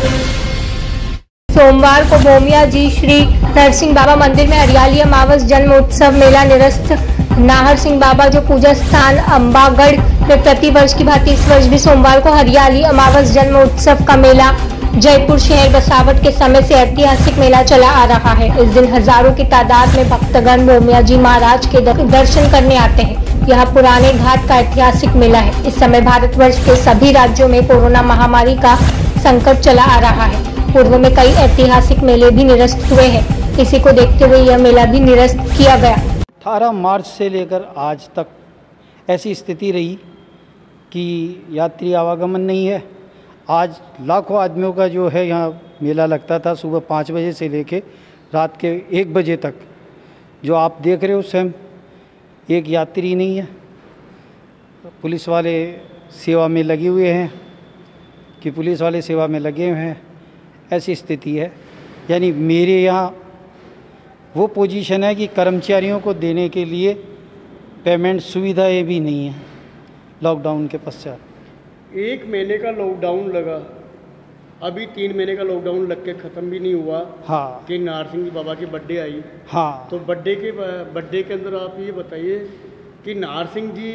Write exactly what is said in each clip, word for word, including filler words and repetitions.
सोमवार को भोमिया जी श्री नरसिंह बाबा मंदिर में हरियाली अमावस जन्म उत्सव मेला निरस्त। नाहर सिंह बाबा जो पूजा स्थान अंबागढ़ में प्रति वर्ष की भांति इस वर्ष भी सोमवार को हरियाली अमावस जन्म उत्सव का मेला जयपुर शहर बसावट के समय से ऐतिहासिक मेला चला आ रहा है। इस दिन हजारों की तादाद में भक्तगण भोमिया जी महाराज के दर्शन करने आते हैं। यह पुराने घाट का ऐतिहासिक मेला है। इस समय भारतवर्ष के सभी राज्यों में कोरोना महामारी का संकट चला आ रहा है। पूर्व में कई ऐतिहासिक मेले भी निरस्त हुए हैं। इसी को देखते हुए यह मेला भी निरस्त किया गया। अठारह मार्च से लेकर आज तक ऐसी स्थिति रही कि यात्री आवागमन नहीं है। आज लाखों आदमियों का जो है यहाँ मेला लगता था सुबह पाँच बजे से लेके रात के एक बजे तक। जो आप देख रहे हो स्वयं एक यात्री नहीं है। पुलिस वाले सेवा में लगे हुए हैं कि पुलिस वाले सेवा में लगे हुए हैं, ऐसी स्थिति है। यानी मेरे यहाँ वो पोजीशन है कि कर्मचारियों को देने के लिए पेमेंट सुविधाएं भी नहीं हैं लॉकडाउन के पश्चात। एक महीने का लॉकडाउन लगा, अभी तीन महीने का लॉकडाउन लग के ख़त्म भी नहीं हुआ। हाँ कि नाहर सिंह बाबा की बर्थडे आई। हाँ तो बर्थडे के बर्थडे के अंदर आप ये बताइए कि नाहर सिंह जी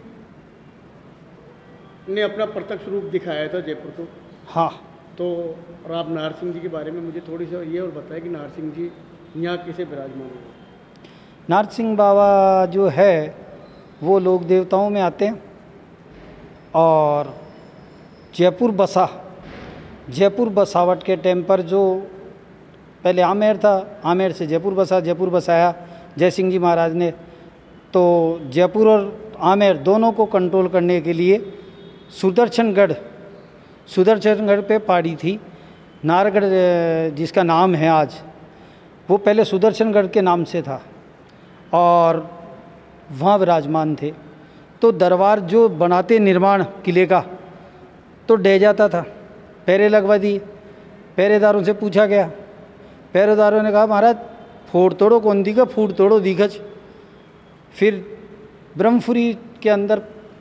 ने अपना प्रत्यक्ष रूप दिखाया था जयपुर को। हाँ तो और आप नाहर सिंह जी के बारे में मुझे थोड़ी सा ये और बताएं कि नाहर सिंह जी यहाँ कैसे विराजमान हुए। नाहर सिंह बाबा जो है वो लोक देवताओं में आते हैं और जयपुर बसा जयपुर बसावट के टाइम पर जो पहले आमेर था, आमेर से जयपुर बसा, जयपुर बसाया जय सिंह जी महाराज ने। तो जयपुर और आमेर दोनों को कंट्रोल करने के लिए सुदर्शनगढ़ सुदर्शनगढ़ पे पहाड़ी थी नाहरगढ़ जिसका नाम है आज, वो पहले सुदर्शनगढ़ के नाम से था और वहाँ विराजमान थे। तो दरबार जो बनाते निर्माण किले का तो डह जाता था, पहरे लगवा दिए। पहरेदारों से पूछा गया, पहरेदारों ने कहा महाराज फोड़ तोड़ो कौन दिखा, फूट तोड़ो दिखज। फिर ब्रह्मपुरी के अंदर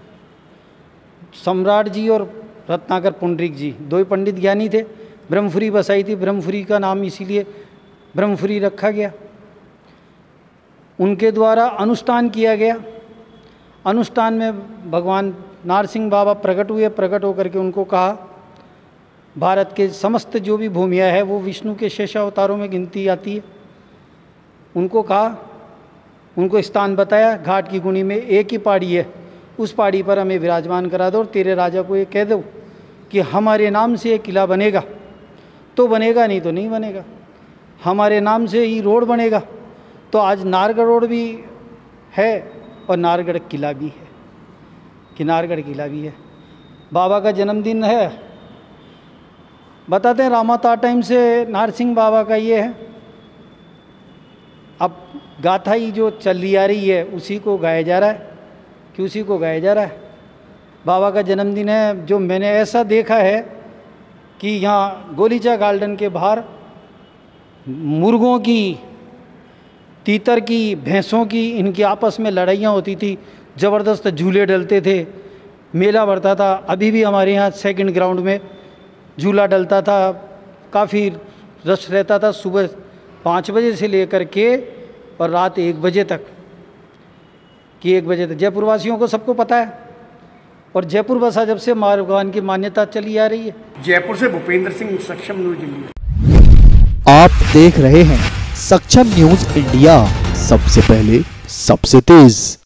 सम्राट जी और रत्नाकर पुंडरीक जी दो ही पंडित ज्ञानी थे। ब्रह्मपुरी बसाई थी, ब्रह्मपुरी का नाम इसीलिए ब्रह्मपुरी रखा गया। उनके द्वारा अनुष्ठान किया गया। अनुष्ठान में भगवान नाहर सिंह बाबा प्रकट हुए। प्रकट होकर के उनको कहा भारत के समस्त जो भी भूमिया है वो विष्णु के शेष अवतारों में गिनती आती है। उनको कहा, उनको स्थान बताया, घाट की गुणी में एक ही पहाड़ी है, उस पहाड़ी पर हमें विराजमान करा दो और तेरे राजा को ये कह दो कि हमारे नाम से ये किला बनेगा तो बनेगा, नहीं तो नहीं बनेगा। हमारे नाम से ही रोड बनेगा। तो आज नाहरगढ़ रोड भी है और नाहरगढ़ किला भी है, कि नाहरगढ़ किला भी है। बाबा का जन्मदिन है, बताते हैं रामावतार टाइम से नाहर सिंह बाबा का ये है। अब गाथा ही जो चली आ रही है उसी को गाया जा रहा है कि उसी को गाया जा रहा है। बाबा का जन्मदिन है। जो मैंने ऐसा देखा है कि यहाँ गोलीचा गार्डन के बाहर मुर्गों की, तीतर की, भैंसों की, इनकी आपस में लड़ाइयाँ होती थी, ज़बरदस्त झूले डलते थे, मेला बढ़ता था। अभी भी हमारे यहाँ सेकंड ग्राउंड में झूला डलता था, काफ़ी रश रहता था सुबह पाँच बजे से लेकर के और रात एक बजे तक कि एक बजे तक। जयपुर वासियों को सबको पता है। और जयपुर बसा जब से भगवान की मान्यता चली आ रही है। जयपुर से भूपेंद्र सिंह, सक्षम न्यूज इंडिया। आप देख रहे हैं सक्षम न्यूज इंडिया, सबसे पहले सबसे तेज।